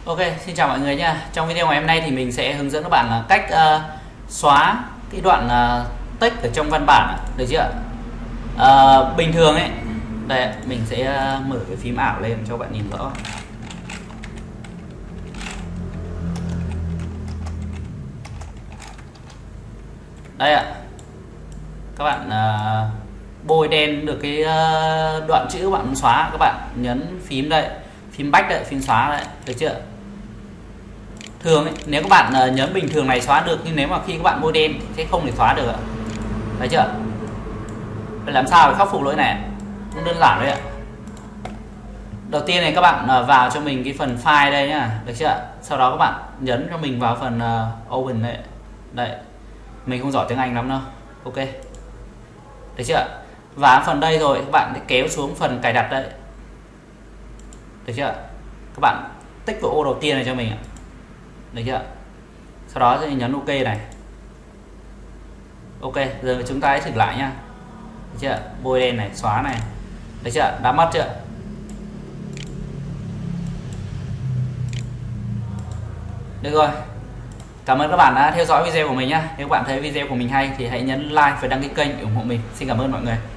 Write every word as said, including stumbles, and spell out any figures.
Ok, xin chào mọi người nha. Trong video ngày hôm nay thì mình sẽ hướng dẫn các bạn là cách uh, xóa cái đoạn uh, text ở trong văn bản, được chưa? Uh, bình thường ấy, đây mình sẽ uh, mở cái phím ảo lên cho các bạn nhìn rõ. Đây ạ, các bạn uh, bôi đen được cái uh, đoạn chữ các bạn muốn xóa, các bạn nhấn phím đây, phím back đây, phím xóa đây, được chưa? Thường ấy, nếu các bạn uh, nhấn bình thường này xóa được, nhưng nếu mà khi các bạn bôi đen thì sẽ không thể xóa được, thấy chưa? Vậy làm sao để khắc phục lỗi này? Cũng đơn giản đấy ạ. Đầu tiên này các bạn uh, vào cho mình cái phần file đây nhá, được chưa? Sau đó các bạn nhấn cho mình vào phần uh, open đây. Đây, mình không giỏi tiếng Anh lắm đâu. Ok, được chưa? Và phần đây rồi các bạn sẽ kéo xuống phần cài đặt đây, được chưa? Các bạn tích vào ô đầu tiên này cho mình ạ, được chưa? Sau đó thì nhấn ok này. Ok, giờ chúng ta hãy thử lại nhá, được chưa? Bôi đen này, xóa này, được chưa? Đã mất chưa? Được rồi. Cảm ơn các bạn đã theo dõi video của mình nhé. Nếu các bạn thấy video của mình hay thì hãy nhấn like và đăng ký kênh ủng hộ mình. Xin cảm ơn mọi người.